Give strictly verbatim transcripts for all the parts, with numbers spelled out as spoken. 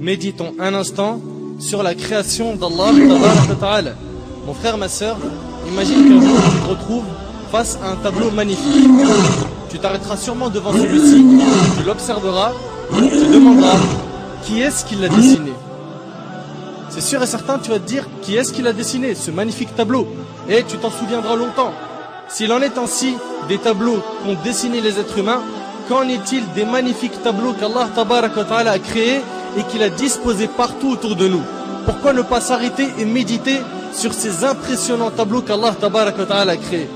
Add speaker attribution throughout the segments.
Speaker 1: méditons un instant sur la création d'Allah Tabaraka wa Ta'ala. Mon frère, ma soeur, imagine qu'un jour tu te retrouves face à un tableau magnifique. Tu t'arrêteras sûrement devant celui-ci, tu l'observeras, tu te demanderas qui est-ce qui l'a dessiné. C'est sûr et certain, tu vas te dire qui est-ce qui l'a dessiné, ce magnifique tableau. Et tu t'en souviendras longtemps. S'il en est ainsi des tableaux qu'ont dessiné les êtres humains, qu'en est-il des magnifiques tableaux qu'Allah Tabaraka wa Ta'ala a créés et qu'il a disposés partout autour de nous? Pourquoi ne pas s'arrêter et méditer sur ces impressionnants tableaux qu'Allah Tabaraka wa Ta'ala a créés?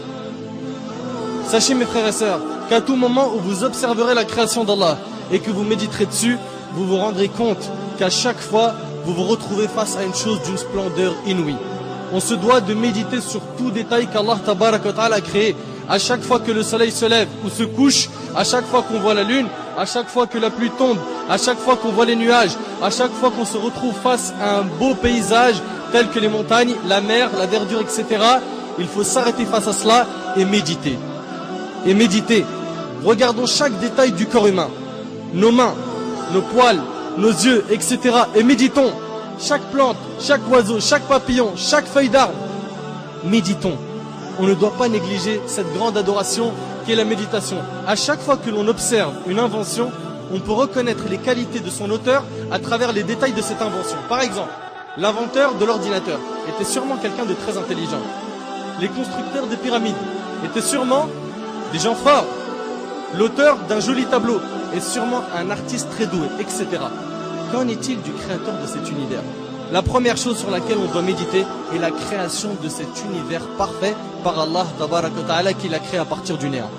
Speaker 1: Sachez mes frères et sœurs qu'à tout moment où vous observerez la création d'Allah et que vous méditerez dessus, vous vous rendrez compte qu'à chaque fois vous vous retrouvez face à une chose d'une splendeur inouïe. On se doit de méditer sur tout détail qu'Allah Tabaraka wa Ta'ala a créé. À chaque fois que le soleil se lève ou se couche, à chaque fois qu'on voit la lune, à chaque fois que la pluie tombe, à chaque fois qu'on voit les nuages, à chaque fois qu'on se retrouve face à un beau paysage tel que les montagnes, la mer, la verdure, et cetera, il faut s'arrêter face à cela et méditer. Et méditer. Regardons chaque détail du corps humain. Nos mains, nos poils, nos yeux, et cetera. Et méditons. Chaque plante, chaque oiseau, chaque papillon, chaque feuille d'arbre. Méditons. On ne doit pas négliger cette grande adoration qui est la méditation. À chaque fois que l'on observe une invention, on peut reconnaître les qualités de son auteur à travers les détails de cette invention. Par exemple, l'inventeur de l'ordinateur était sûrement quelqu'un de très intelligent. Les constructeurs des pyramides étaient sûrement des gens forts. L'auteur d'un joli tableau est sûrement un artiste très doué, et cetera. Qu'en est-il du créateur de cet univers? La première chose sur laquelle on doit méditer est la création de cet univers parfait par Allah Tabaraka wa Ta'ala qu'il a créé à partir du néant.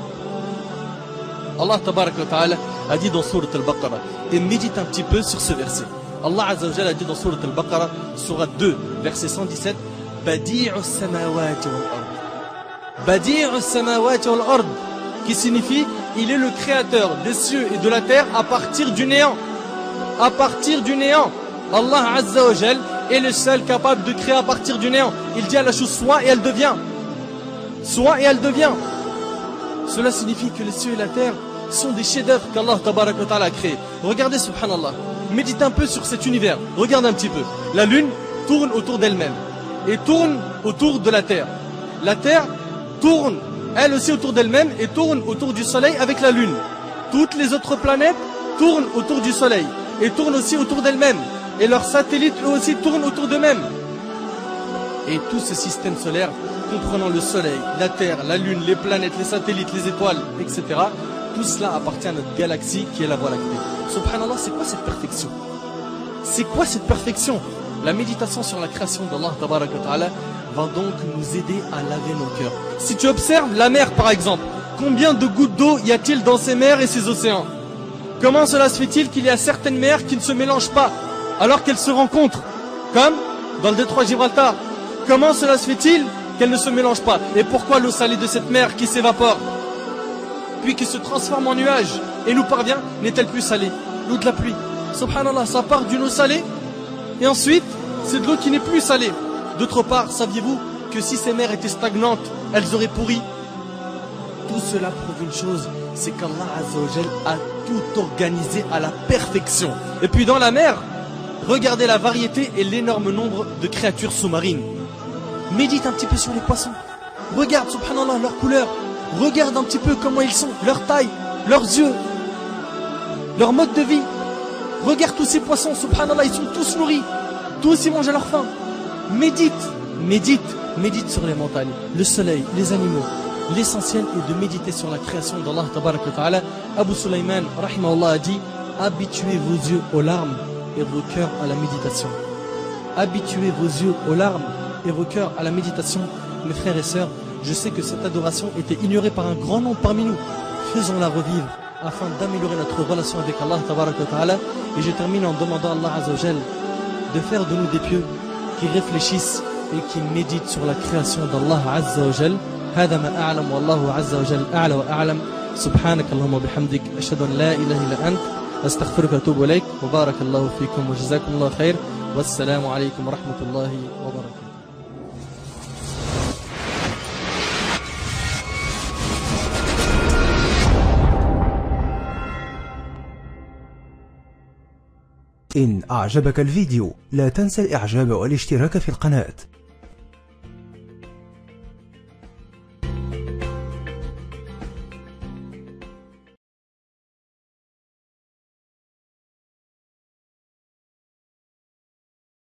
Speaker 1: Allah Tabaraka wa Ta'ala a dit dans Sourate Al-Baqarah, et médite un petit peu sur ce verset. Allah Azza wa Jalla a dit dans Sourate Al-Baqarah, Sourate deux, verset cent dix-sept, Badi'u samawati wal-ard. Badi'u samawati wal-ard, qui signifie il est le créateur des cieux et de la terre à partir du néant. À partir du néant. Allah Azza wa Jal est le seul capable de créer à partir du néant. Il dit à la chose soit et elle devient. Soit et elle devient. Cela signifie que les cieux et la terre sont des chefs-d'œuvre qu'Allah Tabaraka wa Ta'ala a créés. Regardez subhanallah. Médite un peu sur cet univers. Regarde un petit peu. La lune tourne autour d'elle-même et tourne autour de la terre. La terre tourne elle aussi autour d'elle-même et tourne autour du soleil avec la lune. Toutes les autres planètes tournent autour du soleil et tournent aussi autour d'elles-mêmes. Et leurs satellites eux aussi tournent autour d'eux-mêmes. Et tout ce système solaire, comprenant le soleil, la terre, la lune, les planètes, les satellites, les étoiles, et cetera, tout cela appartient à notre galaxie qui est la Voie lactée. Subhanallah, c'est quoi cette perfection? C'est quoi cette perfection? La méditation sur la création d'Allah Tabaraka wa Ta'ala va donc nous aider à laver nos cœurs. Si tu observes la mer par exemple, combien de gouttes d'eau y a-t-il dans ces mers et ces océans? Comment cela se fait-il qu'il y a certaines mers qui ne se mélangent pas alors qu'elles se rencontrent? Comme dans le détroit Gibraltar. Comment cela se fait-il qu'elles ne se mélangent pas? Et pourquoi l'eau salée de cette mer qui s'évapore puis qui se transforme en nuage et nous parvient n'est-elle plus salée? L'eau de la pluie. Subhanallah, ça part d'une eau salée et ensuite c'est de l'eau qui n'est plus salée. D'autre part, saviez-vous que si ces mers étaient stagnantes, elles auraient pourri? Tout cela prouve une chose, c'est qu'Allah Azza wa Jal a tout organisé à la perfection. Et puis dans la mer, regardez la variété et l'énorme nombre de créatures sous-marines. Médite un petit peu sur les poissons. Regarde, subhanallah, leur couleur. Regarde un petit peu comment ils sont, leur taille, leurs yeux, leur mode de vie. Regarde tous ces poissons, subhanallah, ils sont tous nourris. Tous ils mangent à leur faim. Médite, médite, médite sur les montagnes, le soleil, les animaux. L'essentiel est de méditer sur la création d'Allah Tabaraka wa Ta'ala. Abu Sulaiman, rahimahullah, a dit, habituez vos yeux aux larmes et vos cœurs à la méditation. Habituez vos yeux aux larmes et vos cœurs à la méditation. Mes frères et sœurs, je sais que cette adoration était ignorée par un grand nombre parmi nous. Faisons-la revivre afin d'améliorer notre relation avec Allah Tabaraka wa Ta'ala. Et je termine en demandant à Allah Azza wa Jal de faire de nous des pieux qui réfléchissent et qui méditent sur la création d'Allah Azza wa Jal. هذا ما أعلم والله عز وجل أعلى وأعلم سبحانك اللهم وبحمدك أشهد أن لا إله إلا أنت أستغفرك وأتوب إليك وبارك الله فيكم وجزاكم الله خير والسلام عليكم ورحمة الله وبركاته.
Speaker 2: إن أعجبك الفيديو لا تنسى الإعجاب والاشتراك في القناة.